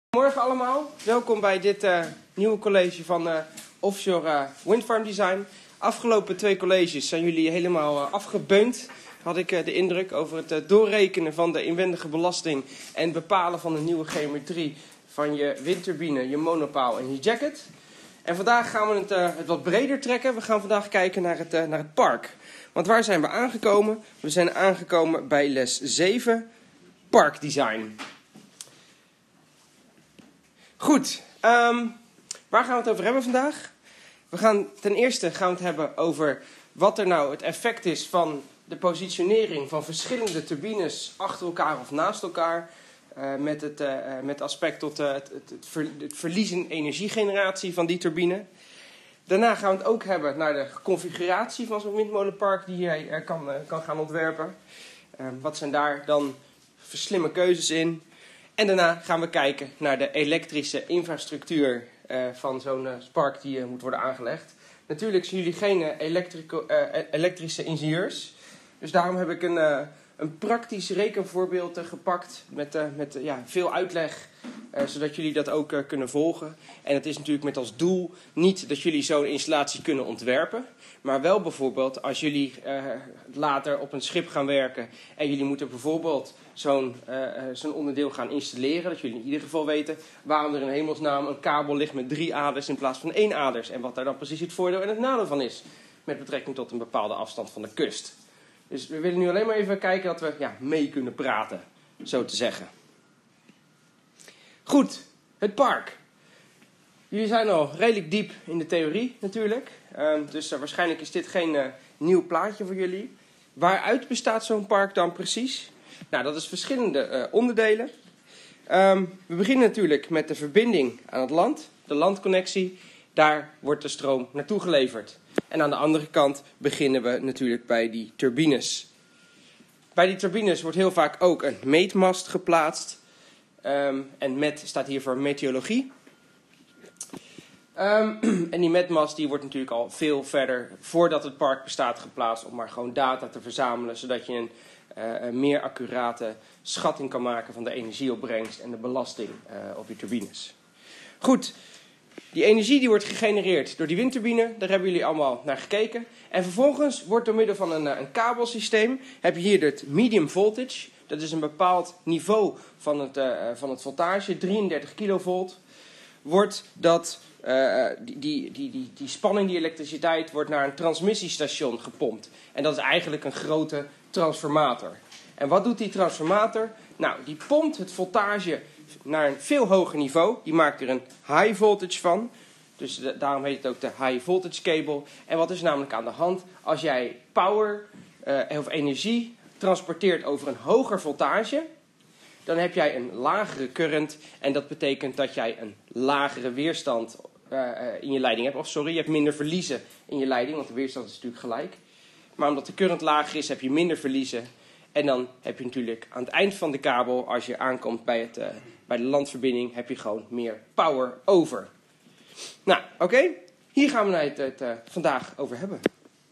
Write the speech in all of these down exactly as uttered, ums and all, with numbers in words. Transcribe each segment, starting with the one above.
Morgen allemaal, welkom bij dit uh, nieuwe college van uh, Offshore uh, Windfarm Design. Afgelopen twee colleges zijn jullie helemaal uh, afgebeund, had ik uh, de indruk, over het uh, doorrekenen van de inwendige belasting en bepalen van de nieuwe geometrie van je windturbine, je monopaal en je jacket. En vandaag gaan we het, uh, het wat breder trekken. We gaan vandaag kijken naar het, uh, naar het park. Want waar zijn we aangekomen? We zijn aangekomen bij les zeven, parkdesign. Goed, um, waar gaan we het over hebben vandaag? We gaan ten eerste gaan we het hebben over wat er nou het effect is van de positionering van verschillende turbines achter elkaar of naast elkaar. Uh, met het uh, met aspect tot uh, het, het, het, ver, het verlies in energiegeneratie van die turbine. Daarna gaan we het ook hebben naar de configuratie van zo'n windmolenpark die jij uh, kan, uh, kan gaan ontwerpen. Uh, wat zijn daar dan slimme keuzes in? En daarna gaan we kijken naar de elektrische infrastructuur uh, van zo'n uh, park die uh, moet worden aangelegd. Natuurlijk zijn jullie geen uh, elektrico, uh, elektrische ingenieurs. Dus daarom heb ik een, uh, een praktisch rekenvoorbeeld uh, gepakt met, uh, met uh, ja, veel uitleg. Uh, zodat jullie dat ook uh, kunnen volgen. En het is natuurlijk met als doel niet dat jullie zo'n installatie kunnen ontwerpen. Maar wel bijvoorbeeld als jullie uh, later op een schip gaan werken. En jullie moeten bijvoorbeeld zo'n uh, zo'n onderdeel gaan installeren. Dat jullie in ieder geval weten waarom er in hemelsnaam een kabel ligt met drie aders in plaats van één aders. En wat daar dan precies het voordeel en het nadeel van is. Met betrekking tot een bepaalde afstand van de kust. Dus we willen nu alleen maar even kijken dat we ja, mee kunnen praten. Zo te zeggen. Goed, het park. Jullie zijn al redelijk diep in de theorie natuurlijk. Uh, dus uh, waarschijnlijk is dit geen uh, nieuw plaatje voor jullie. Waaruit bestaat zo'n park dan precies? Nou, dat is verschillende uh, onderdelen. Um, we beginnen natuurlijk met de verbinding aan het land. De landconnectie. Daar wordt de stroom naartoe geleverd. En aan de andere kant beginnen we natuurlijk bij die turbines. Bij die turbines wordt heel vaak ook een meetmast geplaatst. Um, en met staat hier voor meteorologie. Um, en die metmast die wordt natuurlijk al veel verder voordat het park bestaat geplaatst om maar gewoon data te verzamelen, zodat je een, uh, een meer accurate schatting kan maken van de energieopbrengst en de belasting uh, op je turbines. Goed, die energie die wordt gegenereerd door die windturbine, daar hebben jullie allemaal naar gekeken. En vervolgens wordt door middel van een, een kabelsysteem, heb je hier het medium voltage. Dat is een bepaald niveau van het, uh, van het voltage, drieëndertig kilovolt. Wordt dat, uh, die, die, die, die, die spanning, die elektriciteit, wordt naar een transmissiestation gepompt. En dat is eigenlijk een grote transformator. En wat doet die transformator? Nou, die pompt het voltage naar een veel hoger niveau. Die maakt er een high voltage van. Dus de, daarom heet het ook de high voltage cable. En wat is namelijk aan de hand? Als jij power uh, of energie transporteert over een hoger voltage, dan heb jij een lagere current. En dat betekent dat jij een lagere weerstand uh, in je leiding hebt. Of sorry, je hebt minder verliezen in je leiding, want de weerstand is natuurlijk gelijk. Maar omdat de current lager is, heb je minder verliezen. En dan heb je natuurlijk aan het eind van de kabel, als je aankomt bij, het, uh, bij de landverbinding, heb je gewoon meer power over. Nou, oké. Okay. Hier gaan we het, het uh, vandaag over hebben.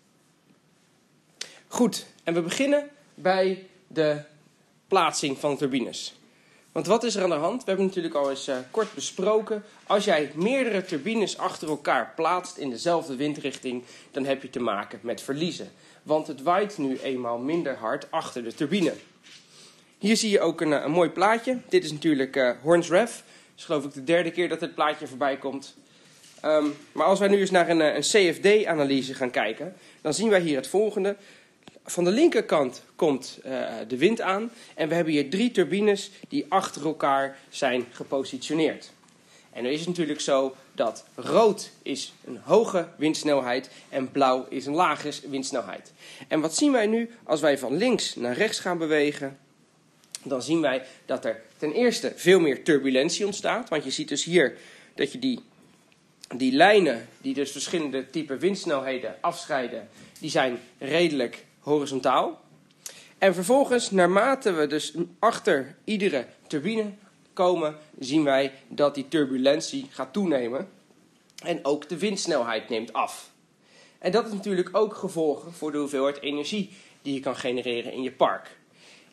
Goed, en we beginnen bij de plaatsing van de turbines. Want wat is er aan de hand? We hebben natuurlijk al eens uh, kort besproken. Als jij meerdere turbines achter elkaar plaatst in dezelfde windrichting, dan heb je te maken met verliezen. Want het waait nu eenmaal minder hard achter de turbine. Hier zie je ook een, een mooi plaatje. Dit is natuurlijk uh, Horns Rev. Dat is geloof ik de derde keer dat dit plaatje voorbij komt. Um, maar als wij nu eens naar een, een C F D-analyse gaan kijken, dan zien wij hier het volgende. Van de linkerkant komt uh, de wind aan en we hebben hier drie turbines die achter elkaar zijn gepositioneerd. En nu is het natuurlijk zo dat rood is een hoge windsnelheid en blauw is een lage windsnelheid. En wat zien wij nu als wij van links naar rechts gaan bewegen? Dan zien wij dat er ten eerste veel meer turbulentie ontstaat. Want je ziet dus hier dat je die, die lijnen die dus verschillende type windsnelheden afscheiden, die zijn redelijk horizontaal. En vervolgens, naarmate we dus achter iedere turbine komen, zien wij dat die turbulentie gaat toenemen. En ook de windsnelheid neemt af. En dat is natuurlijk ook gevolgen voor de hoeveelheid energie die je kan genereren in je park.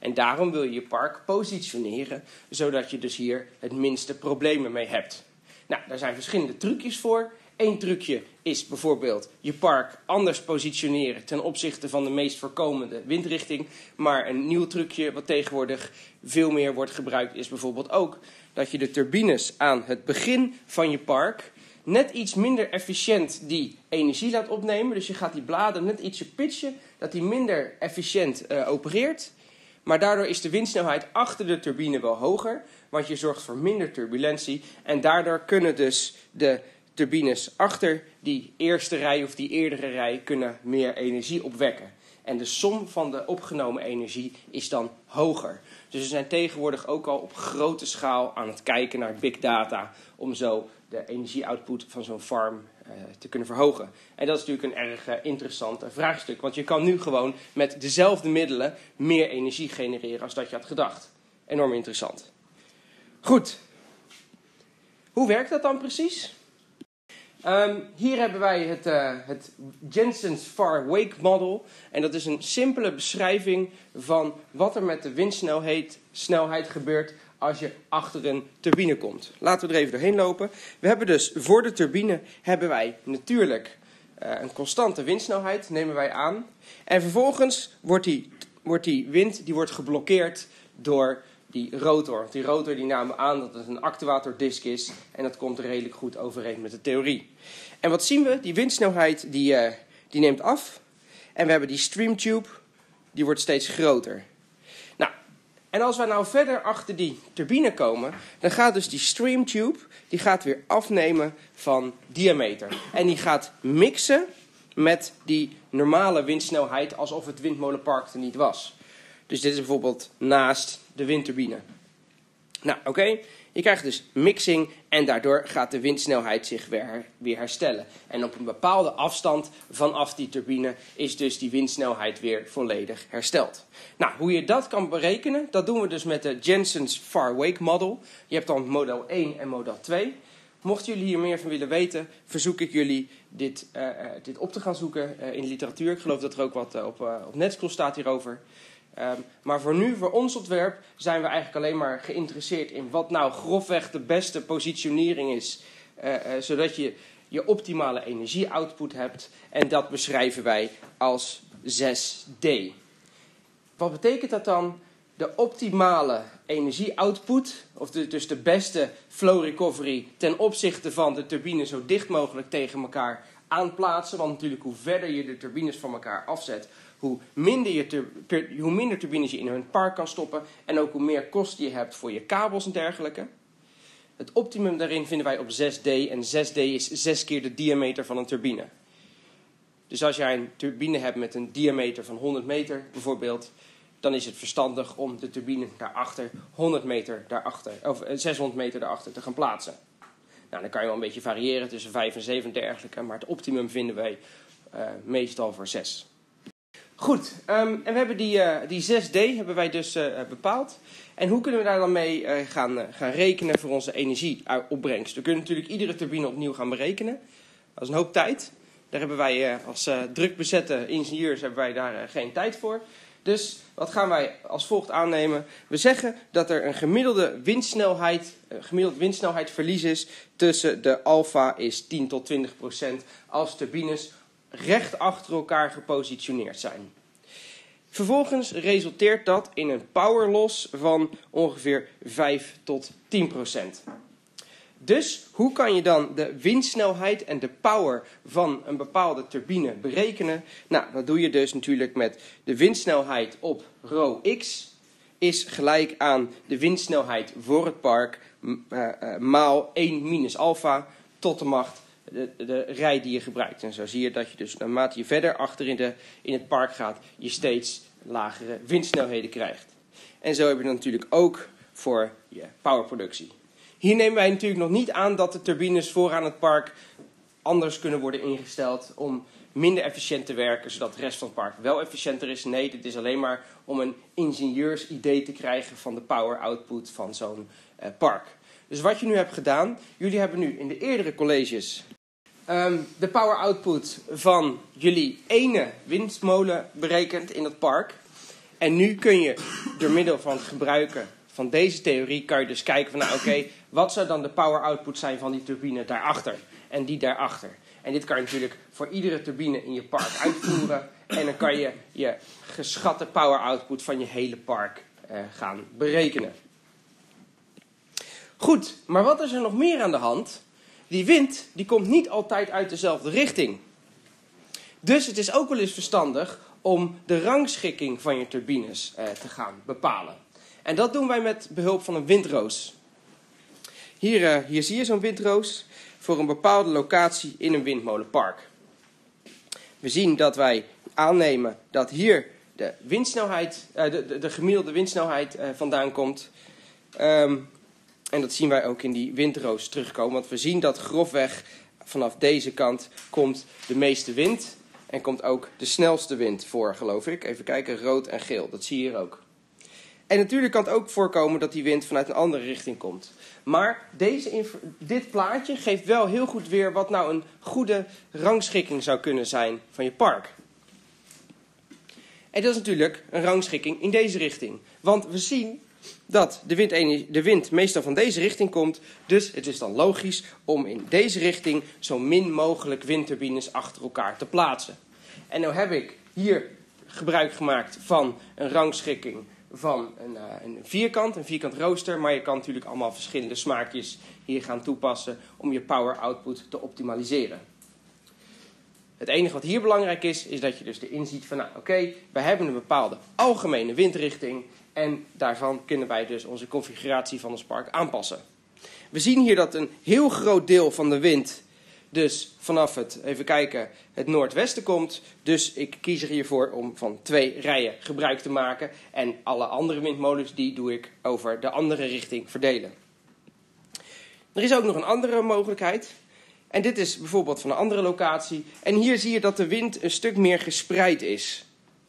En daarom wil je je park positioneren, zodat je dus hier het minste problemen mee hebt. Nou, daar zijn verschillende trucjes voor. Eén trucje is bijvoorbeeld je park anders positioneren ten opzichte van de meest voorkomende windrichting. Maar een nieuw trucje wat tegenwoordig veel meer wordt gebruikt is bijvoorbeeld ook dat je de turbines aan het begin van je park net iets minder efficiënt die energie laat opnemen. Dus je gaat die bladeren net ietsje pitchen, dat die minder efficiënt uh, opereert. Maar daardoor is de windsnelheid achter de turbine wel hoger, want je zorgt voor minder turbulentie. En daardoor kunnen dus de turbines achter die eerste rij of die eerdere rij kunnen meer energie opwekken. En de som van de opgenomen energie is dan hoger. Dus we zijn tegenwoordig ook al op grote schaal aan het kijken naar big data om zo de energieoutput van zo'n farm uh, te kunnen verhogen. En dat is natuurlijk een erg uh, interessant uh, vraagstuk. Want je kan nu gewoon met dezelfde middelen meer energie genereren als dat je had gedacht. Enorm interessant. Goed. Hoe werkt dat dan precies? Um, hier hebben wij het, uh, het Jensen's Far Wake Model. En dat is een simpele beschrijving van wat er met de windsnelheid snelheid gebeurt als je achter een turbine komt. Laten we er even doorheen lopen. We hebben dus voor de turbine hebben wij natuurlijk uh, een constante windsnelheid, nemen wij aan. En vervolgens wordt die, wordt die wind die wordt geblokkeerd door die rotor. Die rotor die namen aan dat het een actuatordisk is en dat komt redelijk goed overeen met de theorie. En wat zien we? Die windsnelheid die, uh, die neemt af en we hebben die streamtube, die wordt steeds groter. Nou, en als we nou verder achter die turbine komen, dan gaat dus die streamtube, die gaat weer afnemen van diameter. En die gaat mixen met die normale windsnelheid alsof het windmolenpark er niet was. Dus dit is bijvoorbeeld naast de windturbine. Nou, oké. Okay. Je krijgt dus mixing en daardoor gaat de windsnelheid zich weer, weer herstellen. En op een bepaalde afstand vanaf die turbine is dus die windsnelheid weer volledig hersteld. Nou, hoe je dat kan berekenen, dat doen we dus met de Jensen's Far Wake Model. Je hebt dan model één en model twee. Mochten jullie hier meer van willen weten, verzoek ik jullie dit, uh, uh, dit op te gaan zoeken uh, in de literatuur. Ik geloof dat er ook wat uh, op, uh, op Netschool staat hierover. Um, maar voor nu, voor ons ontwerp, zijn we eigenlijk alleen maar geïnteresseerd in wat nou grofweg de beste positionering is. Uh, uh, zodat je je optimale energieoutput hebt. En dat beschrijven wij als zes D. Wat betekent dat dan? De optimale energieoutput, of de, dus de beste flow recovery ten opzichte van de turbine zo dicht mogelijk tegen elkaar aanplaatsen. Want natuurlijk hoe verder je de turbines van elkaar afzet, hoe minder, je tur- per, hoe minder turbines je in hun park kan stoppen en ook hoe meer kosten je hebt voor je kabels en dergelijke. Het optimum daarin vinden wij op zes D en zes D is zes keer de diameter van een turbine. Dus als jij een turbine hebt met een diameter van honderd meter bijvoorbeeld, dan is het verstandig om de turbine daarachter honderd meter daarachter, of zeshonderd meter daarachter te gaan plaatsen. Nou, dan kan je wel een beetje variëren tussen vijf en zeven en dergelijke, maar het optimum vinden wij uh, meestal voor zes. Goed, um, en we hebben die, uh, die zes D hebben wij dus uh, bepaald. En hoe kunnen we daar dan mee uh, gaan, uh, gaan rekenen voor onze energieopbrengst? We kunnen natuurlijk iedere turbine opnieuw gaan berekenen. Dat is een hoop tijd. Daar hebben wij uh, als uh, druk bezette ingenieurs hebben wij daar uh, geen tijd voor. Dus wat gaan wij als volgt aannemen? We zeggen dat er een gemiddelde windsnelheid, uh, gemiddeld windsnelheidsverlies is tussen de alfa is tien tot twintig procent als turbines recht achter elkaar gepositioneerd zijn. Vervolgens resulteert dat in een power loss van ongeveer vijf tot tien procent. Dus hoe kan je dan de windsnelheid en de power van een bepaalde turbine berekenen? Nou, dat doe je dus natuurlijk met de windsnelheid op rho x is gelijk aan de windsnelheid voor het park uh, uh, maal één minus alfa tot de macht De, de rij die je gebruikt. En zo zie je dat je dus naarmate je verder achter in, de, in het park gaat, je steeds lagere windsnelheden krijgt. En zo heb je dan natuurlijk ook voor je powerproductie. Hier nemen wij natuurlijk nog niet aan dat de turbines vooraan het park anders kunnen worden ingesteld om minder efficiënt te werken, zodat de rest van het park wel efficiënter is. Nee, dit is alleen maar om een ingenieursidee te krijgen van de power output van zo'n uh, park. Dus wat je nu hebt gedaan, jullie hebben nu in de eerdere colleges um, de power output van jullie ene windmolen berekend in het park. En nu kun je door middel van het gebruiken van deze theorie, kan je dus kijken van, nou oké, okay, wat zou dan de power output zijn van die turbine daarachter en die daarachter. En dit kan je natuurlijk voor iedere turbine in je park uitvoeren. En dan kan je je geschatte power output van je hele park uh, gaan berekenen. Goed, maar wat is er nog meer aan de hand? Die wind die komt niet altijd uit dezelfde richting. Dus het is ook wel eens verstandig om de rangschikking van je turbines uh, te gaan bepalen. En dat doen wij met behulp van een windroos. Hier, uh, hier zie je zo'n windroos voor een bepaalde locatie in een windmolenpark. We zien dat wij aannemen dat hier de windsnelheid, uh, de, de, de gemiddelde windsnelheid uh, vandaan komt. Um, en dat zien wij ook in die windroos terugkomen. Want we zien dat grofweg vanaf deze kant komt de meeste wind. En komt ook de snelste wind voor, geloof ik. Even kijken, rood en geel. Dat zie je hier ook. En natuurlijk kan het ook voorkomen dat die wind vanuit een andere richting komt. Maar deze, dit plaatje geeft wel heel goed weer wat nou een goede rangschikking zou kunnen zijn van je park. En dat is natuurlijk een rangschikking in deze richting. Want we zien dat de wind, de wind meestal van deze richting komt. Dus het is dan logisch om in deze richting zo min mogelijk windturbines achter elkaar te plaatsen. En nu heb ik hier gebruik gemaakt van een rangschikking van een, uh, een vierkant, een vierkant rooster. Maar je kan natuurlijk allemaal verschillende smaakjes hier gaan toepassen om je power output te optimaliseren. Het enige wat hier belangrijk is, is dat je dus erin ziet van, nou oké, okay, wij hebben een bepaalde algemene windrichting. En daarvan kunnen wij dus onze configuratie van ons park aanpassen. We zien hier dat een heel groot deel van de wind dus vanaf het, even kijken, het noordwesten komt. Dus ik kies er hiervoor om van twee rijen gebruik te maken. En alle andere windmolens die doe ik over de andere richting verdelen. Er is ook nog een andere mogelijkheid. En dit is bijvoorbeeld van een andere locatie. En hier zie je dat de wind een stuk meer gespreid is.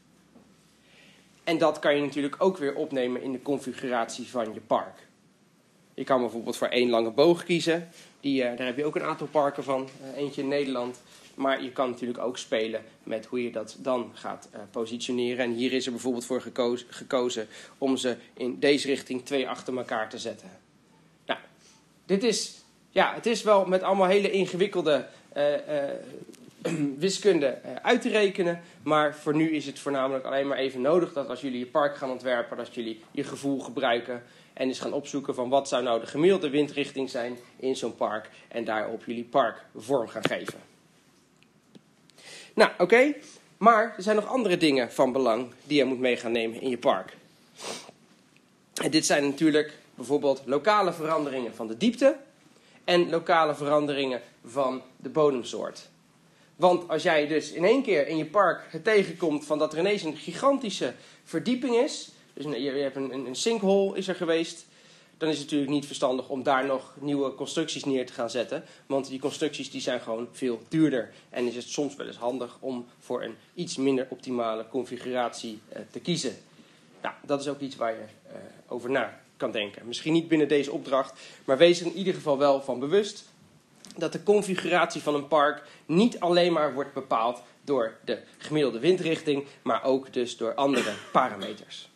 En dat kan je natuurlijk ook weer opnemen in de configuratie van je park. Je kan bijvoorbeeld voor één lange boog kiezen. Die, uh, daar heb je ook een aantal parken van, uh, eentje in Nederland. Maar je kan natuurlijk ook spelen met hoe je dat dan gaat uh, positioneren. En hier is er bijvoorbeeld voor gekozen, gekozen om ze in deze richting twee achter elkaar te zetten. Nou, dit is, ja, het is wel met allemaal hele ingewikkelde uh, uh, wiskunde uh, uit te rekenen. Maar voor nu is het voornamelijk alleen maar even nodig dat als jullie je park gaan ontwerpen, dat jullie je gevoel gebruiken. En eens gaan opzoeken van wat zou nou de gemiddelde windrichting zijn in zo'n park. En daarop jullie park vorm gaan geven. Nou, oké. Okay. Maar er zijn nog andere dingen van belang die je moet mee gaan nemen in je park. En dit zijn natuurlijk bijvoorbeeld lokale veranderingen van de diepte. En lokale veranderingen van de bodemsoort. Want als jij dus in één keer in je park het tegenkomt van dat er ineens een gigantische verdieping is. Dus je hebt een, een sinkhole is er geweest. Dan is het natuurlijk niet verstandig om daar nog nieuwe constructies neer te gaan zetten. Want die constructies die zijn gewoon veel duurder. En is het soms wel eens handig om voor een iets minder optimale configuratie uh, te kiezen. Nou, dat is ook iets waar je uh, over na kan denken. Misschien niet binnen deze opdracht. Maar wees er in ieder geval wel van bewust dat de configuratie van een park niet alleen maar wordt bepaald door de gemiddelde windrichting. Maar ook dus door andere parameters.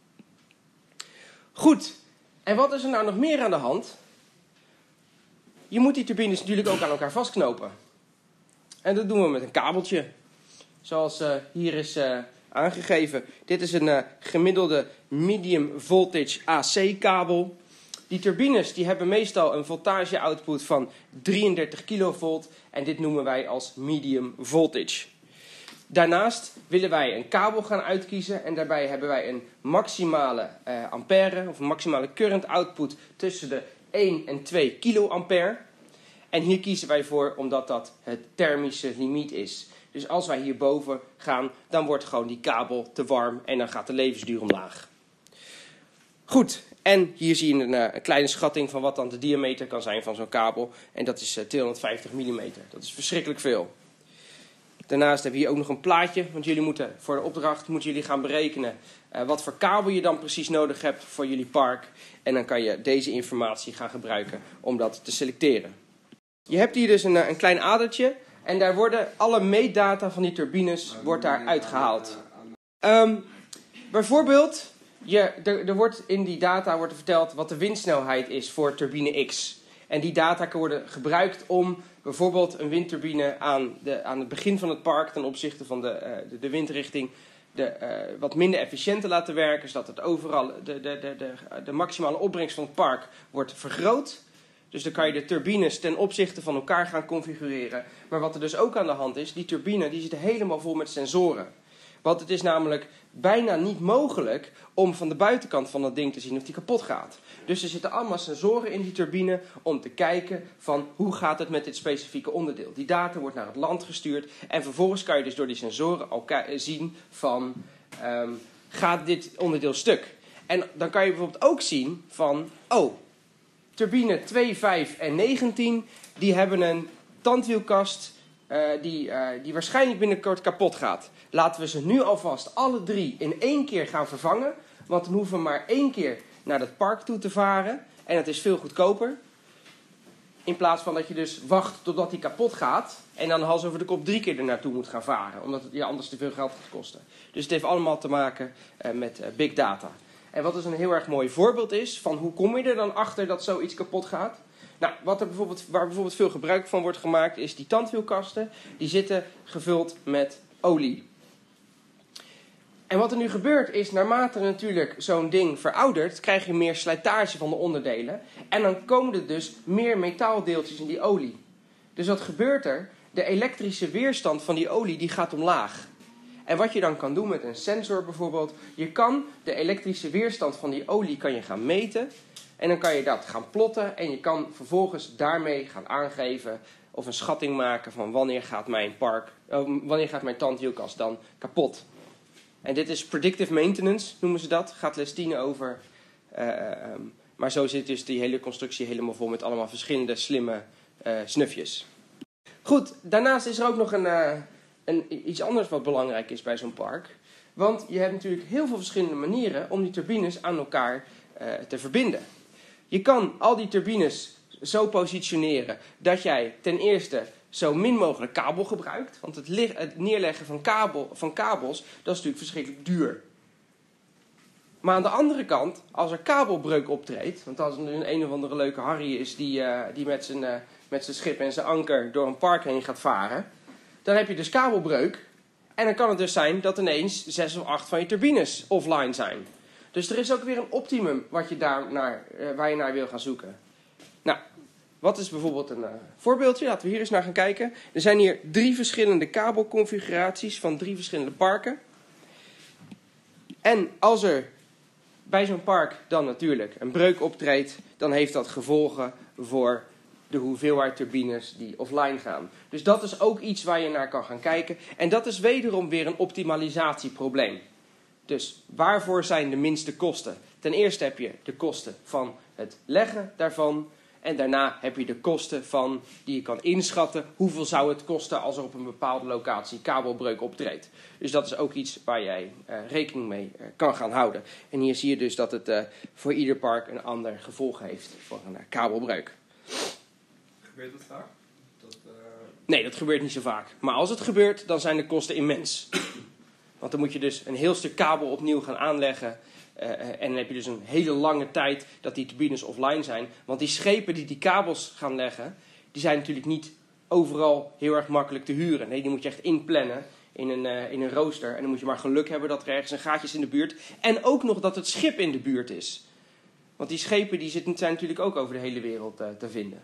Goed, en wat is er nou nog meer aan de hand? Je moet die turbines natuurlijk ook aan elkaar vastknopen. En dat doen we met een kabeltje. Zoals uh, hier is uh, aangegeven. Dit is een uh, gemiddelde medium voltage A C kabel. Die turbines die hebben meestal een voltage output van drieëndertig kilovolt. En dit noemen wij als medium voltage. Daarnaast willen wij een kabel gaan uitkiezen en daarbij hebben wij een maximale uh, ampère of een maximale current output tussen de één en twee kiloampère. En hier kiezen wij voor omdat dat het thermische limiet is. Dus als wij hierboven gaan, dan wordt gewoon die kabel te warm en dan gaat de levensduur omlaag. Goed, en hier zie je een, uh, een kleine schatting van wat dan de diameter kan zijn van zo'n kabel. En dat is uh, tweehonderdvijftig millimeter. Dat is verschrikkelijk veel. Daarnaast heb je hier ook nog een plaatje, want jullie moeten voor de opdracht moeten jullie gaan berekenen uh, wat voor kabel je dan precies nodig hebt voor jullie park. En dan kan je deze informatie gaan gebruiken om dat te selecteren. Je hebt hier dus een, een klein adertje en daar worden alle meetdata van die turbines wordt daar uitgehaald. Um, bijvoorbeeld, je, er, er wordt in die data wordt er verteld wat de windsnelheid is voor turbine X. En die data kan worden gebruikt om bijvoorbeeld een windturbine aan, de, aan het begin van het park ten opzichte van de, uh, de, de windrichting de, uh, wat minder efficiënt te laten werken, zodat het overal de, de, de, de, de maximale opbrengst van het park wordt vergroot. Dus dan kan je de turbines ten opzichte van elkaar gaan configureren. Maar wat er dus ook aan de hand is, die turbine die zit helemaal vol met sensoren. Want het is namelijk bijna niet mogelijk om van de buitenkant van dat ding te zien of die kapot gaat. Dus er zitten allemaal sensoren in die turbine om te kijken van hoe gaat het met dit specifieke onderdeel. Die data wordt naar het land gestuurd en vervolgens kan je dus door die sensoren al zien van um, gaat dit onderdeel stuk. En dan kan je bijvoorbeeld ook zien van, oh, turbine twee, vijf en negentien, die hebben een tandwielkast uh, die, uh, die waarschijnlijk binnenkort kapot gaat. Laten we ze nu alvast alle drie in één keer gaan vervangen. Want dan hoeven we maar één keer naar het park toe te varen. En het is veel goedkoper. In plaats van dat je dus wacht totdat die kapot gaat. En dan hals over de kop drie keer er naartoe moet gaan varen. Omdat het je anders te veel geld gaat kosten. Dus het heeft allemaal te maken uh, met uh, big data. En wat dus een heel erg mooi voorbeeld is van hoe kom je er dan achter dat zoiets kapot gaat. Nou, wat er bijvoorbeeld, waar bijvoorbeeld veel gebruik van wordt gemaakt is die tandwielkasten. Die zitten gevuld met olie. En wat er nu gebeurt is, naarmate natuurlijk zo'n ding veroudert, krijg je meer slijtage van de onderdelen. En dan komen er dus meer metaaldeeltjes in die olie. Dus wat gebeurt er? De elektrische weerstand van die olie die gaat omlaag. En wat je dan kan doen met een sensor bijvoorbeeld, je kan de elektrische weerstand van die olie kan je gaan meten. En dan kan je dat gaan plotten en je kan vervolgens daarmee gaan aangeven of een schatting maken van wanneer gaat mijn park, uh, wanneer gaat mijn tandwielkast dan kapot. En dit is predictive maintenance, noemen ze dat. Gaat les tien over. Uh, um, maar zo zit dus die hele constructie helemaal vol met allemaal verschillende slimme uh, snufjes. Goed, daarnaast is er ook nog een, uh, een, iets anders wat belangrijk is bij zo'n park. Want je hebt natuurlijk heel veel verschillende manieren om die turbines aan elkaar uh, te verbinden. Je kan al die turbines zo positioneren dat jij ten eerste zo min mogelijk kabel gebruikt. Want het, lig, het neerleggen van, kabel, van kabels, dat is natuurlijk verschrikkelijk duur. Maar aan de andere kant, als er kabelbreuk optreedt, want als er een, een of andere leuke Harry is die, uh, die met zijn, uh, met zijn schip en zijn anker door een park heen gaat varen, dan heb je dus kabelbreuk. En dan kan het dus zijn dat ineens zes of acht van je turbines offline zijn. Dus er is ook weer een optimum wat je daar naar, uh, waar je naar wil gaan zoeken. Nou, wat is bijvoorbeeld een uh, voorbeeldje? Laten we hier eens naar gaan kijken. Er zijn hier drie verschillende kabelconfiguraties van drie verschillende parken. En als er bij zo'n park dan natuurlijk een breuk optreedt, dan heeft dat gevolgen voor de hoeveelheid turbines die offline gaan. Dus dat is ook iets waar je naar kan gaan kijken. En dat is wederom weer een optimalisatieprobleem. Dus waarvoor zijn de minste kosten? Ten eerste heb je de kosten van het leggen daarvan. En daarna heb je de kosten van, die je kan inschatten. Hoeveel zou het kosten als er op een bepaalde locatie kabelbreuk optreedt. Dus dat is ook iets waar jij uh, rekening mee uh, kan gaan houden. En hier zie je dus dat het uh, voor ieder park een ander gevolg heeft voor een uh, kabelbreuk. Gebeurt dat vaak? Dat, uh... Nee, dat gebeurt niet zo vaak. Maar als het gebeurt, dan zijn de kosten immens. Want dan moet je dus een heel stuk kabel opnieuw gaan aanleggen. Uh, en dan heb je dus een hele lange tijd dat die turbines offline zijn. Want die schepen die die kabels gaan leggen, die zijn natuurlijk niet overal heel erg makkelijk te huren. Nee, die moet je echt inplannen in een, uh, in een rooster. En dan moet je maar geluk hebben dat er ergens een gaatje is in de buurt. En ook nog dat het schip in de buurt is. Want die schepen die zitten, zijn natuurlijk ook over de hele wereld uh, te vinden.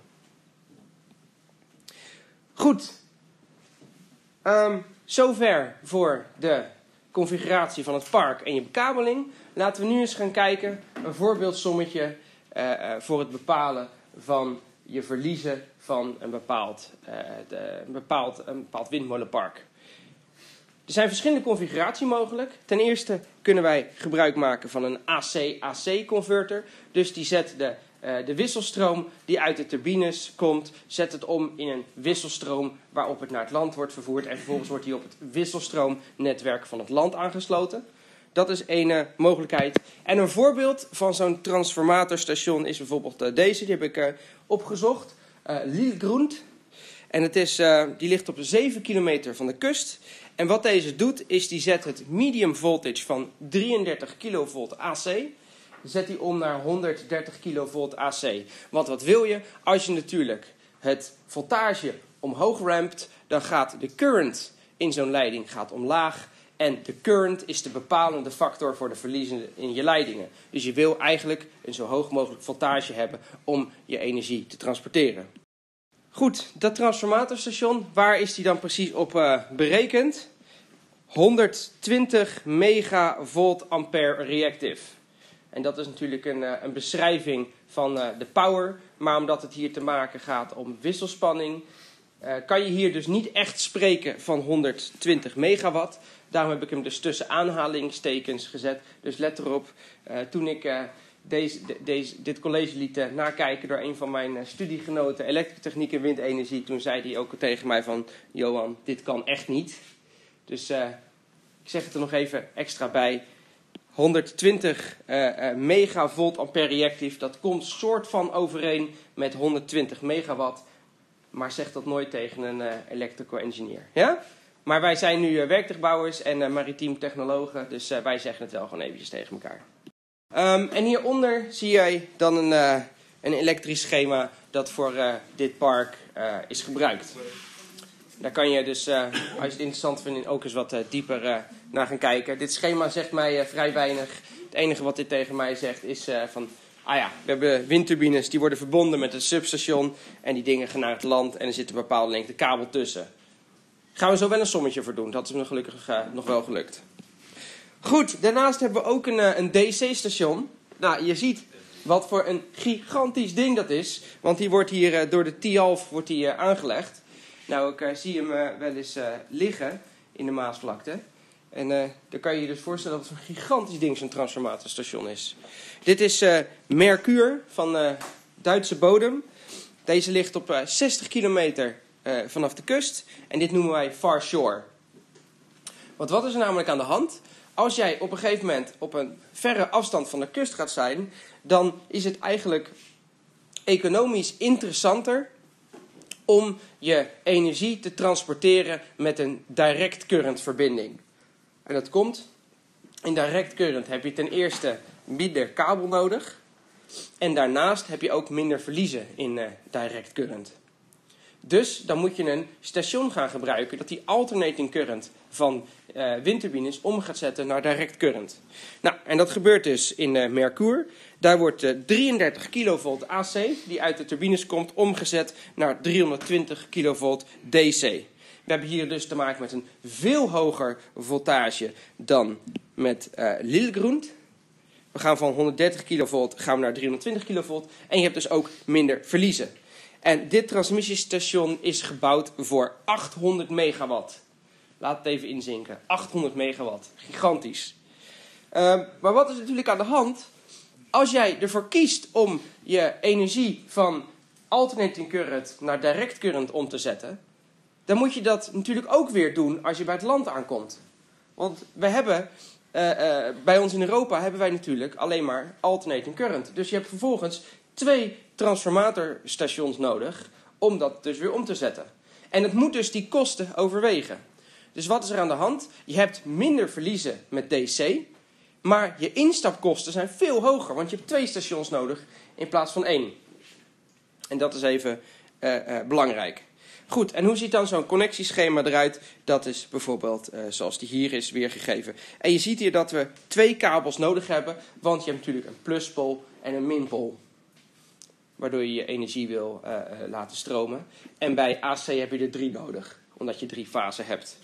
Goed. Um, zover voor de configuratie van het park en je bekabeling. Laten we nu eens gaan kijken, een voorbeeldsommetje uh, uh, voor het bepalen van je verliezen van een bepaald, uh, de, een bepaald, een bepaald windmolenpark. Er zijn verschillende configuraties mogelijk. Ten eerste kunnen wij gebruik maken van een A C A C converter. Dus die zet de, uh, de wisselstroom die uit de turbines komt, zet het om in een wisselstroom waarop het naar het land wordt vervoerd. En vervolgens wordt die op het wisselstroomnetwerk van het land aangesloten. Dat is één uh, mogelijkheid. En een voorbeeld van zo'n transformatorstation is bijvoorbeeld uh, deze. Die heb ik uh, opgezocht. Uh, Lilgrund. En het is, uh, die ligt op zeven kilometer van de kust. En wat deze doet, is die zet het medium voltage van drieëndertig kilovolt A C... zet die om naar honderddertig kilovolt A C. Want wat wil je? Als je natuurlijk het voltage omhoog rampt, dan gaat de current in zo'n leiding gaat omlaag. En de current is de bepalende factor voor de verliezen in je leidingen. Dus je wil eigenlijk een zo hoog mogelijk voltage hebben om je energie te transporteren. Goed, dat transformatorstation, waar is die dan precies op uh, berekend? honderdtwintig megavolt ampère reactive. En dat is natuurlijk een, uh, een beschrijving van uh, de power. Maar omdat het hier te maken gaat om wisselspanning, uh, kan je hier dus niet echt spreken van honderdtwintig megawatt. Daarom heb ik hem dus tussen aanhalingstekens gezet. Dus let erop, uh, toen ik uh, deze, de, deze, dit college liet uh, nakijken door een van mijn uh, studiegenoten elektrotechniek en windenergie, toen zei hij ook tegen mij van, Johan, dit kan echt niet. Dus uh, ik zeg het er nog even extra bij. honderdtwintig uh, uh, megavolt ampère reactief, dat komt soort van overeen met honderdtwintig megawatt. Maar zeg dat nooit tegen een uh, electrical engineer. Ja? Maar wij zijn nu uh, werktuigbouwers en uh, maritiem technologen, dus uh, wij zeggen het wel gewoon eventjes tegen elkaar. Um, en hieronder zie jij dan een, uh, een elektrisch schema dat voor uh, dit park uh, is gebruikt. Daar kan je dus, uh, als je het interessant vindt, ook eens wat uh, dieper uh, naar gaan kijken. Dit schema zegt mij uh, vrij weinig. Het enige wat dit tegen mij zegt is uh, van, ah ja, we hebben windturbines, die worden verbonden met het substation. En die dingen gaan naar het land en er zit een bepaalde lengte kabel tussen. Gaan we zo wel een sommetje voor doen. Dat is me gelukkig uh, nog wel gelukt. Goed, daarnaast hebben we ook een, uh, een D C-station. Nou, je ziet wat voor een gigantisch ding dat is. Want die wordt hier uh, door de T half wordt die, uh, aangelegd. Nou, ik uh, zie hem uh, wel eens uh, liggen in de Maasvlakte. En uh, dan kan je je dus voorstellen dat het een gigantisch ding zo'n transformatorstation is. Dit is uh, Mercure van uh, Duitse bodem. Deze ligt op uh, zestig kilometer uh, vanaf de kust. En dit noemen wij Far Shore. Want wat is er namelijk aan de hand? Als jij op een gegeven moment op een verre afstand van de kust gaat zijn, dan is het eigenlijk economisch interessanter om je energie te transporteren met een direct current verbinding. En dat komt, in direct current heb je ten eerste minder kabel nodig. En daarnaast heb je ook minder verliezen in uh, direct current. Dus dan moet je een station gaan gebruiken dat die alternating current van uh, windturbines om gaat zetten naar direct current. Nou, en dat gebeurt dus in uh, Mercure. Daar wordt uh, drieëndertig kilovolt A C, die uit de turbines komt, omgezet naar driehonderdtwintig kilovolt D C. We hebben hier dus te maken met een veel hoger voltage dan met uh, Lillegrund. We gaan van honderddertig kilovolt gaan we naar driehonderdtwintig kilovolt. En je hebt dus ook minder verliezen. En dit transmissiestation is gebouwd voor achthonderd megawatt. Laat het even inzinken. achthonderd megawatt. Gigantisch. Uh, maar wat is natuurlijk aan de hand? Als jij ervoor kiest om je energie van alternating current naar direct current om te zetten, dan moet je dat natuurlijk ook weer doen als je bij het land aankomt. Want we hebben, uh, uh, bij ons in Europa hebben wij natuurlijk alleen maar alternating current. Dus je hebt vervolgens twee transformatorstations nodig om dat dus weer om te zetten. En het moet dus die kosten overwegen. Dus wat is er aan de hand? Je hebt minder verliezen met D C, maar je instapkosten zijn veel hoger, want je hebt twee stations nodig in plaats van één. En dat is even uh, uh, belangrijk. Goed, en hoe ziet dan zo'n connectieschema eruit? Dat is bijvoorbeeld uh, zoals die hier is weergegeven. En je ziet hier dat we twee kabels nodig hebben, want je hebt natuurlijk een pluspol en een minpol, waardoor je je energie wil uh, uh, laten stromen. En bij A C heb je er drie nodig, omdat je drie fasen hebt.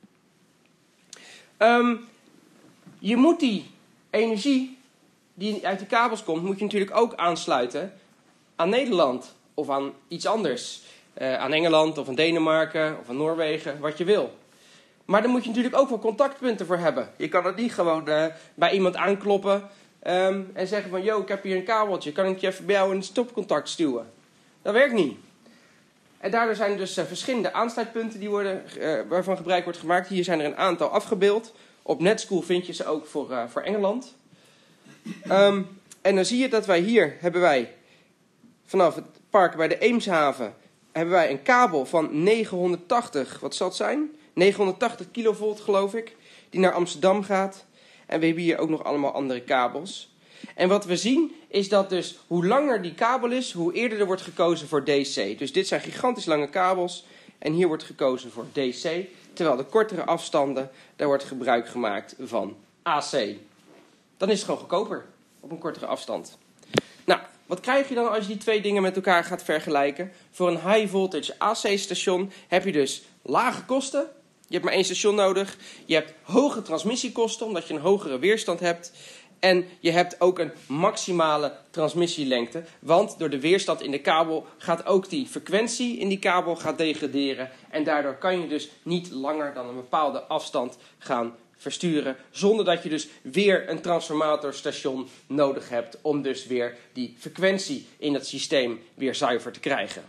Um, je moet die energie die uit die kabels komt, moet je natuurlijk ook aansluiten aan Nederland of aan iets anders. Uh, aan Engeland of aan Denemarken of aan Noorwegen, wat je wil. Maar daar moet je natuurlijk ook wel contactpunten voor hebben. Je kan het niet gewoon uh, bij iemand aankloppen um, en zeggen van, yo, ik heb hier een kabeltje, kan ik je even bij jou een stopcontact stuwen? Dat werkt niet. En daardoor zijn er dus uh, verschillende aansluitpunten die worden, uh, waarvan gebruik wordt gemaakt. Hier zijn er een aantal afgebeeld. Op Netschool vind je ze ook voor, uh, voor Engeland. Um, en dan zie je dat wij hier hebben wij vanaf het park bij de Eemshaven hebben wij een kabel van negenhonderdtachtig, wat zal het zijn? negenhonderdtachtig kilovolt geloof ik, die naar Amsterdam gaat. En we hebben hier ook nog allemaal andere kabels. En wat we zien is dat dus hoe langer die kabel is, hoe eerder er wordt gekozen voor D C. Dus dit zijn gigantisch lange kabels en hier wordt gekozen voor D C. Terwijl de kortere afstanden, daar wordt gebruik gemaakt van A C. Dan is het gewoon goedkoper op een kortere afstand. Nou, wat krijg je dan als je die twee dingen met elkaar gaat vergelijken? Voor een high voltage A C station heb je dus lage kosten. Je hebt maar één station nodig. Je hebt hoge transmissiekosten, omdat je een hogere weerstand hebt. En je hebt ook een maximale transmissielengte. Want door de weerstand in de kabel gaat ook die frequentie in die kabel gaat degraderen. En daardoor kan je dus niet langer dan een bepaalde afstand gaan versturen. Zonder dat je dus weer een transformatorstation nodig hebt om dus weer die frequentie in het systeem weer zuiver te krijgen.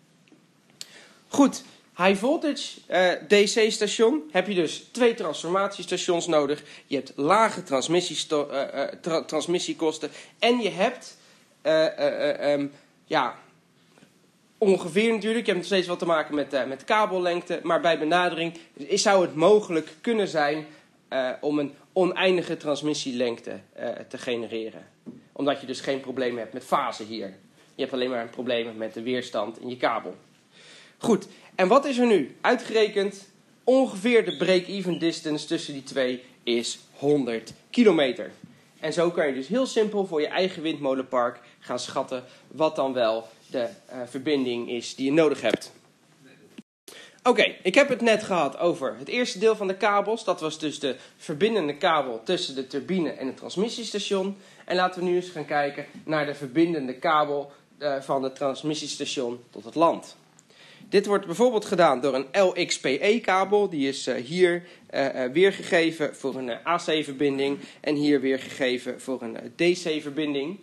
Goed. High voltage uh, D C station heb je dus twee transformatiestations nodig. Je hebt lage transmissiesto- uh, uh, tra- transmissiekosten. En je hebt uh, uh, uh, um, ja, ongeveer natuurlijk, je hebt nog steeds wat te maken met, uh, met kabellengte. Maar bij benadering is, zou het mogelijk kunnen zijn uh, om een oneindige transmissielengte uh, te genereren. Omdat je dus geen probleem hebt met fase hier. Je hebt alleen maar een probleem met de weerstand in je kabel. Goed, en wat is er nu? Uitgerekend, ongeveer de break-even distance tussen die twee is honderd kilometer. En zo kan je dus heel simpel voor je eigen windmolenpark gaan schatten wat dan wel de uh, verbinding is die je nodig hebt. Oké, okay, ik heb het net gehad over het eerste deel van de kabels. Dat was dus de verbindende kabel tussen de turbine en het transmissiestation. En laten we nu eens gaan kijken naar de verbindende kabel uh, van het transmissiestation tot het land. Dit wordt bijvoorbeeld gedaan door een L X P E-kabel. Die is uh, hier uh, uh, weergegeven voor een uh, A C-verbinding. En hier weergegeven voor een uh, D C-verbinding.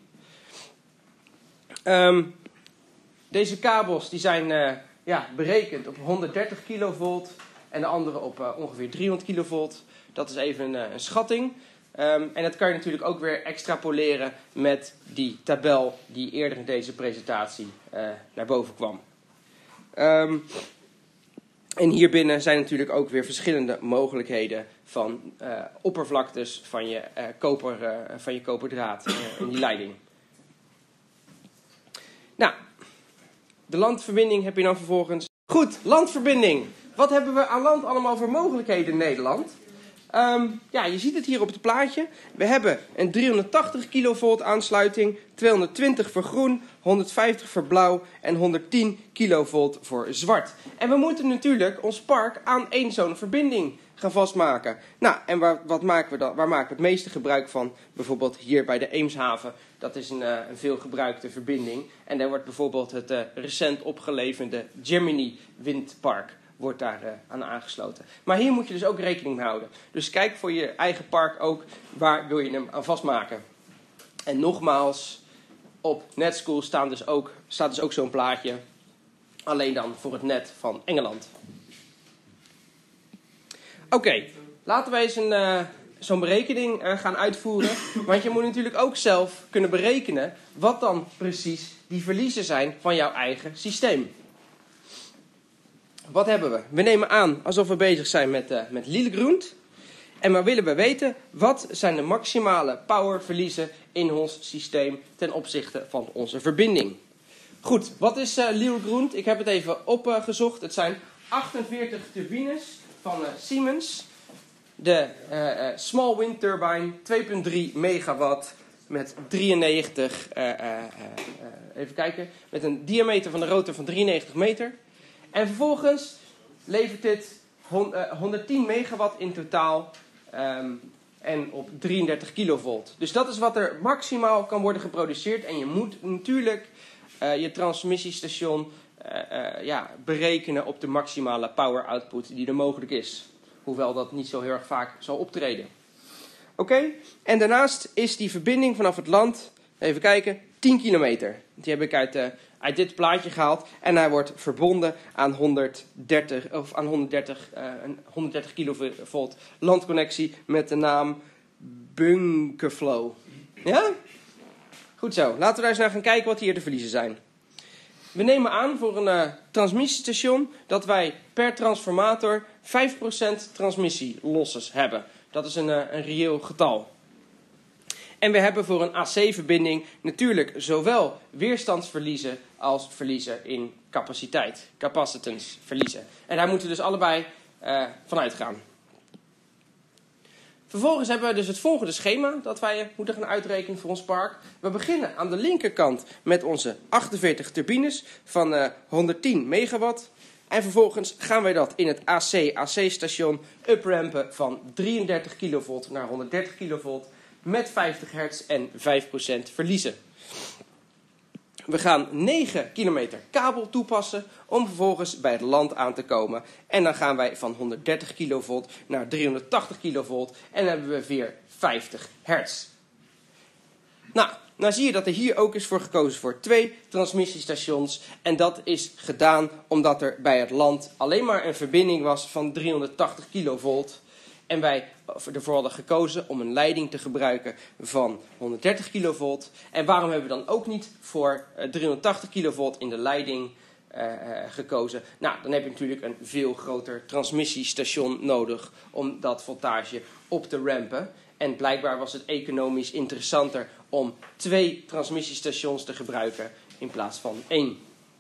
Um, deze kabels die zijn uh, ja, berekend op honderddertig kilovolt. En de andere op uh, ongeveer driehonderd kilovolt. Dat is even een, uh, een schatting. Um, en dat kan je natuurlijk ook weer extrapoleren met die tabel die eerder in deze presentatie uh, naar boven kwam. Um, en hierbinnen zijn natuurlijk ook weer verschillende mogelijkheden van uh, oppervlaktes van je, uh, koper, uh, van je koperdraad uh, in die leiding. Nou, de landverbinding heb je dan vervolgens. Goed, landverbinding. Wat hebben we aan land allemaal voor mogelijkheden in Nederland? Um, ja, je ziet het hier op het plaatje. We hebben een driehonderdtachtig kilovolt aansluiting, tweehonderdtwintig voor groen, honderdvijftig voor blauw en honderdtien kilovolt voor zwart. En we moeten natuurlijk ons park aan één zo'n verbinding gaan vastmaken. Nou, en waar, wat maken we dan, waar maken we het meeste gebruik van? Bijvoorbeeld hier bij de Eemshaven. Dat is een, uh, een veelgebruikte verbinding. En daar wordt bijvoorbeeld het uh, recent opgeleverde Gemini windpark wordt daar uh, aan aangesloten. Maar hier moet je dus ook rekening mee houden. Dus kijk voor je eigen park ook, waar wil je hem aan vastmaken. En nogmaals, op Netschool staan dus ook, staat dus ook zo'n plaatje. Alleen dan voor het net van Engeland. Oké, okay, laten we eens een, uh, zo'n berekening uh, gaan uitvoeren. Want je moet natuurlijk ook zelf kunnen berekenen wat dan precies die verliezen zijn van jouw eigen systeem. Wat hebben we? We nemen aan alsof we bezig zijn met, uh, met Lillegrund. En maar willen we weten, wat zijn de maximale powerverliezen in ons systeem ten opzichte van onze verbinding? Goed, wat is uh, Lillegrund? Ik heb het even opgezocht. Uh, het zijn achtenveertig turbines van uh, Siemens. De uh, uh, Small Wind Turbine, twee komma drie megawatt met drieënnegentig, uh, uh, uh, uh, even kijken, met een diameter van de rotor van drieënnegentig meter. En vervolgens levert dit honderdtien megawatt in totaal um, en op drieëndertig kilovolt. Dus dat is wat er maximaal kan worden geproduceerd. En je moet natuurlijk uh, je transmissiestation uh, uh, ja, berekenen op de maximale power output die er mogelijk is. Hoewel dat niet zo heel erg vaak zal optreden. Oké, okay? En daarnaast is die verbinding vanaf het land, even kijken, tien kilometer. Die heb ik uit, uh, uit dit plaatje gehaald. En hij wordt verbonden aan honderddertig, of aan honderddertig, uh, een honderddertig kilovolt landconnectie met de naam Bunkeflo. Ja? Goed zo. Laten we daar eens naar gaan kijken wat hier de verliezen zijn. we nemen aan voor een uh, transmissiestation dat wij per transformator vijf procent transmissielosses hebben. Dat is een, uh, een reëel getal. En we hebben voor een A C-verbinding natuurlijk zowel weerstandsverliezen als verliezen in capaciteit. Capacitance verliezen. En daar moeten we dus allebei uh, van uitgaan. Vervolgens hebben we dus het volgende schema dat wij moeten gaan uitrekenen voor ons park. We beginnen aan de linkerkant met onze achtenveertig turbines van uh, honderdtien megawatt. En vervolgens gaan wij dat in het A C-A C-station uprampen van drieëndertig kilovolt naar honderddertig kilovolt met vijftig hertz en vijf procent verliezen. We gaan negen kilometer kabel toepassen om vervolgens bij het land aan te komen. En dan gaan wij van honderddertig kilovolt naar driehonderdtachtig kilovolt en dan hebben we weer vijftig hertz. Nou, nou zie je dat er hier ook is voor gekozen voor twee transmissiestations. En dat is gedaan omdat er bij het land alleen maar een verbinding was van driehonderdtachtig kilovolt. En wij ervoor hadden gekozen om een leiding te gebruiken van honderddertig kilovolt. En waarom hebben we dan ook niet voor driehonderdtachtig kilovolt in de leiding uh, gekozen? Nou, dan heb je natuurlijk een veel groter transmissiestation nodig om dat voltage op te rampen. En blijkbaar was het economisch interessanter om twee transmissiestations te gebruiken in plaats van één.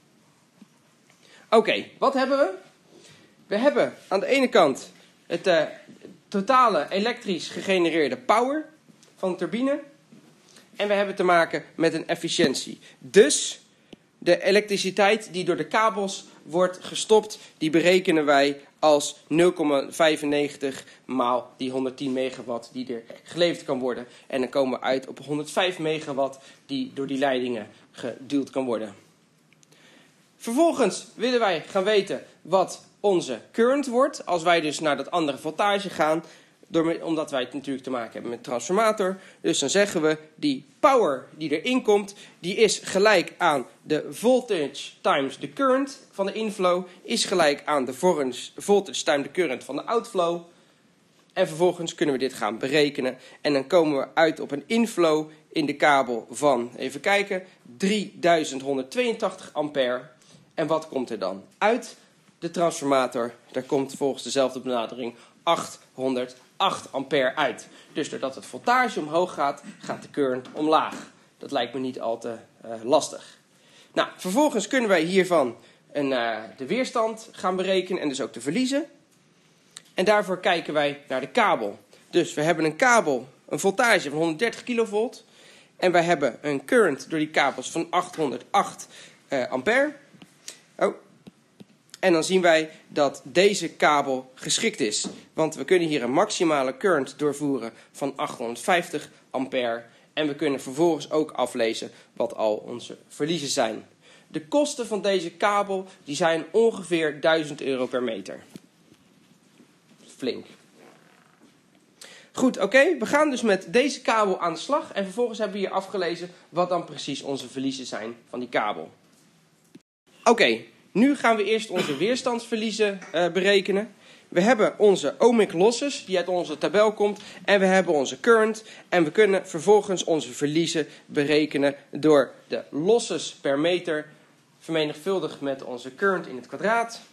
Oké, okay, wat hebben we? We hebben aan de ene kant het uh, totale elektrisch gegenereerde power van de turbine. En we hebben te maken met een efficiëntie. Dus de elektriciteit die door de kabels wordt gestopt, die berekenen wij als nul komma vijfennegentig maal die honderdtien megawatt die er geleverd kan worden. En dan komen we uit op honderdvijf megawatt die door die leidingen geduwd kan worden. Vervolgens willen wij gaan weten wat onze current wordt als wij dus naar dat andere voltage gaan. Door, omdat wij het natuurlijk te maken hebben met transformator. Dus dan zeggen we die power die erin komt, die is gelijk aan de voltage times de current van de inflow. Is gelijk aan de voltage times de current van de outflow. En vervolgens kunnen we dit gaan berekenen. En dan komen we uit op een inflow in de kabel van, even kijken, drieduizend honderdtweeëntachtig ampère. En wat komt er dan uit? De transformator, daar komt volgens dezelfde benadering achthonderdacht ampère uit. Dus doordat het voltage omhoog gaat, gaat de current omlaag. Dat lijkt me niet al te uh, lastig. Nou, vervolgens kunnen wij hiervan een, uh, de weerstand gaan berekenen en dus ook de verliezen. En daarvoor kijken wij naar de kabel. Dus we hebben een kabel, een voltage van honderddertig kilovolt. En wij hebben een current door die kabels van achthonderdacht uh, ampère. Oh. En dan zien wij dat deze kabel geschikt is. Want we kunnen hier een maximale current doorvoeren van achthonderdvijftig ampère. En we kunnen vervolgens ook aflezen wat al onze verliezen zijn. De kosten van deze kabel die zijn ongeveer duizend euro per meter. Flink. Goed, oké. Okay. We gaan dus met deze kabel aan de slag. En vervolgens hebben we hier afgelezen wat dan precies onze verliezen zijn van die kabel. Oké. Okay. Nu gaan we eerst onze weerstandsverliezen uh, berekenen. We hebben onze ohmic losses, die uit onze tabel komt. En we hebben onze current. En we kunnen vervolgens onze verliezen berekenen door de losses per meter vermenigvuldigd met onze current in het kwadraat.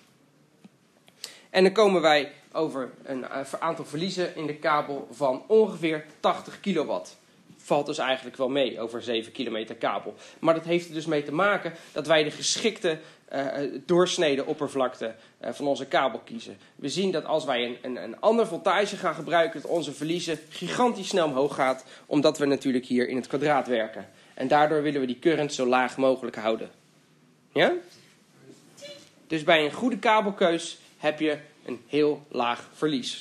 En dan komen wij over een uh, aantal verliezen in de kabel van ongeveer tachtig kilowatt. Valt dus eigenlijk wel mee over zeven kilometer kabel. Maar dat heeft er dus mee te maken dat wij de geschikte uh, doorsnede oppervlakte uh, van onze kabel kiezen. We zien dat als wij een, een, een ander voltage gaan gebruiken, dat onze verliezen gigantisch snel omhoog gaat, omdat we natuurlijk hier in het kwadraat werken. En daardoor willen we die current zo laag mogelijk houden. Ja? Dus bij een goede kabelkeus heb je een heel laag verlies.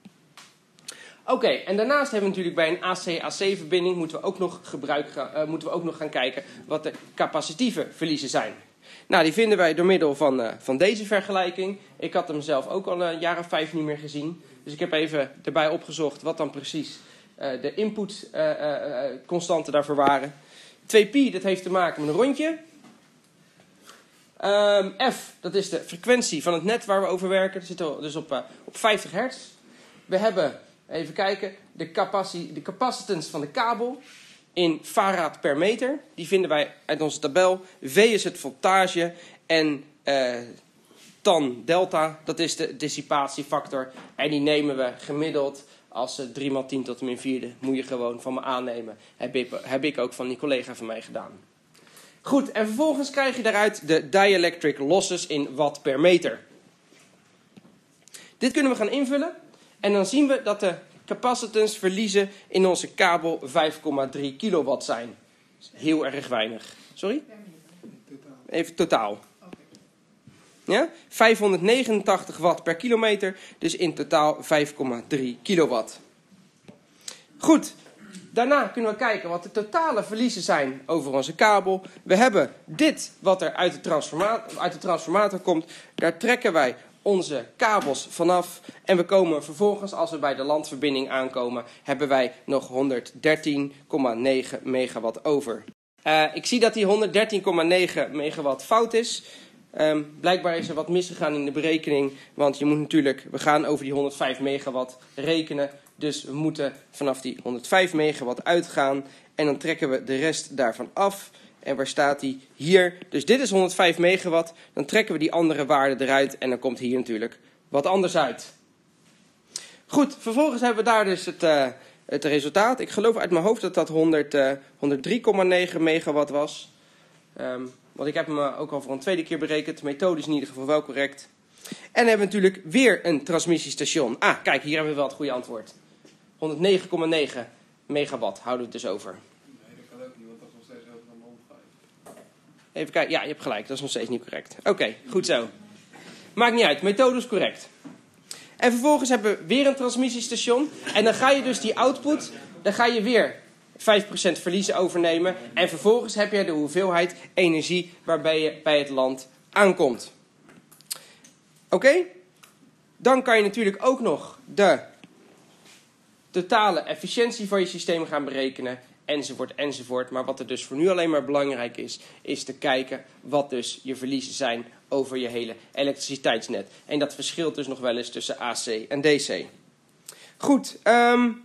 Oké, okay, en daarnaast hebben we natuurlijk bij een A C-A C-verbinding moeten we ook nog gebruik gaan, uh, moeten we ook nog gaan kijken wat de capacitieve verliezen zijn. Nou, die vinden wij door middel van, uh, van deze vergelijking. Ik had hem zelf ook al een jaar of vijf niet meer gezien. Dus ik heb even erbij opgezocht wat dan precies uh, de inputconstanten uh, uh, daarvoor waren. twee pi, dat heeft te maken met een rondje. Um, F, dat is de frequentie van het net waar we over werken. Dat zit dus op, uh, op vijftig hertz. We hebben, even kijken, de, capaci- de capacitance van de kabel. in farad per meter. Die vinden wij uit onze tabel. V is het voltage en uh, tan delta, dat is de dissipatiefactor. En die nemen we gemiddeld als uh, drie maal tien tot de min vierde. Moet je gewoon van me aannemen. Heb ik, heb ik ook van die collega van mij gedaan. Goed, en vervolgens krijg je daaruit de dielectric losses in watt per meter. Dit kunnen we gaan invullen. En dan zien we dat de capacitance verliezen in onze kabel vijf komma drie kilowatt zijn. Dat is heel erg weinig. Sorry? Even totaal. Ja? vijfhonderdnegenentachtig watt per kilometer. Dus in totaal vijf komma drie kilowatt. Goed. Daarna kunnen we kijken wat de totale verliezen zijn over onze kabel. We hebben dit wat er uit de transformator, uit de transformator komt. Daar trekken wij onze kabels vanaf. En we komen vervolgens, als we bij de landverbinding aankomen, hebben wij nog honderddertien komma negen megawatt over. Uh, ik zie dat die honderddertien komma negen megawatt fout is. Um, blijkbaar is er wat misgegaan in de berekening. Want je moet natuurlijk, we gaan over die honderdvijf megawatt rekenen. Dus we moeten vanaf die honderdvijf megawatt uitgaan. En dan trekken we de rest daarvan af. En waar staat die? Hier. Dus dit is honderdvijf megawatt. Dan trekken we die andere waarde eruit. En dan komt hier natuurlijk wat anders uit. Goed, vervolgens hebben we daar dus het, uh, het resultaat. Ik geloof uit mijn hoofd dat dat honderd, uh, honderddrie komma negen megawatt was. Um, want ik heb hem ook al voor een tweede keer berekend. De methode is in ieder geval wel correct. En dan hebben we natuurlijk weer een transmissiestation. Ah, kijk, hier hebben we wel het goede antwoord. honderdnegen komma negen megawatt houden we het dus over. Nee, dat kan ook niet, want dat is nog steeds over een omvijf. Even kijken, ja, je hebt gelijk, dat is nog steeds niet correct. Oké, okay, goed zo. Maakt niet uit, methode is correct. En vervolgens hebben we weer een transmissiestation. En dan ga je dus die output, dan ga je weer vijf procent verliezen overnemen. En vervolgens heb je de hoeveelheid energie waarbij je bij het land aankomt. Oké? Okay? Dan kan je natuurlijk ook nog de totale efficiëntie van je systeem gaan berekenen. Enzovoort, enzovoort. Maar wat er dus voor nu alleen maar belangrijk is, is te kijken wat dus je verliezen zijn over je hele elektriciteitsnet. En dat verschilt dus nog wel eens tussen A C en D C. Goed, um,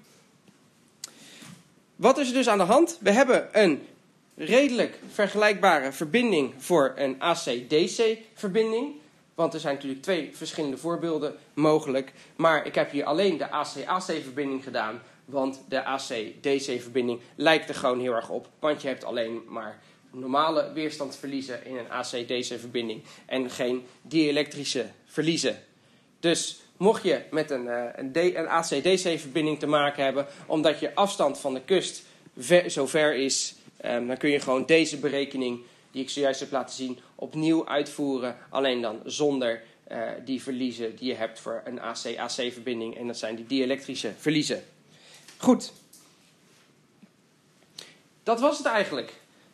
wat is er dus aan de hand? We hebben een redelijk vergelijkbare verbinding voor een A C D C verbinding. Want er zijn natuurlijk twee verschillende voorbeelden mogelijk. Maar ik heb hier alleen de A C A C verbinding gedaan. Want de A C D C verbinding lijkt er gewoon heel erg op. Want je hebt alleen maar normale weerstandsverliezen in een A C D C verbinding. En geen dielektrische verliezen. Dus mocht je met een, een, D, een A C D C verbinding te maken hebben. Omdat je afstand van de kust ver, zo ver is. Um, dan kun je gewoon deze berekening die ik zojuist heb laten zien opnieuw uitvoeren. Alleen dan zonder uh, die verliezen die je hebt voor een A C A C verbinding. En dat zijn die dielektrische verliezen. Goed. Dat was het eigenlijk.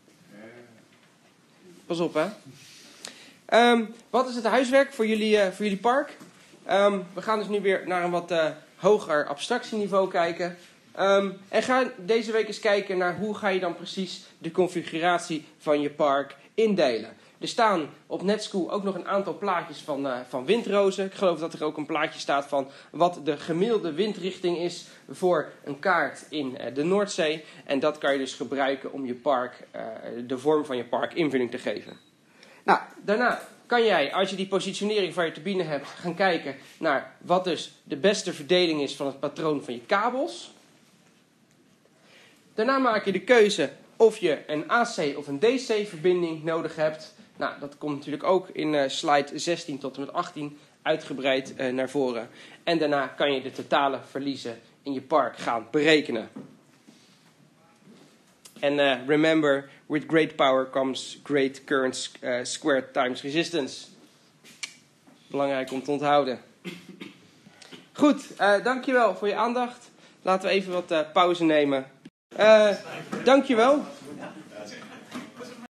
Pas op, hè. Um, wat is het huiswerk voor jullie, uh, voor jullie park? Um, we gaan dus nu weer naar een wat uh, hoger abstractieniveau kijken. Um, en ga deze week eens kijken naar hoe ga je dan precies de configuratie van je park indelen. Er staan op Netschool ook nog een aantal plaatjes van, uh, van windrozen. Ik geloof dat er ook een plaatje staat van wat de gemiddelde windrichting is voor een kaart in uh, de Noordzee. En dat kan je dus gebruiken om je park, uh, de vorm van je park invulling te geven. Nou, daarna kan jij, als je die positionering van je turbine hebt, gaan kijken naar wat dus de beste verdeling is van het patroon van je kabels. Daarna maak je de keuze of je een A C of een D C verbinding nodig hebt. Nou, dat komt natuurlijk ook in uh, slide zestien tot en met achttien uitgebreid uh, naar voren. En daarna kan je de totale verliezen in je park gaan berekenen. En uh, remember, with great power comes great current uh, squared times resistance. Belangrijk om te onthouden. Goed, uh, dankjewel voor je aandacht. Laten we even wat uh, pauze nemen. Uh, dankjewel.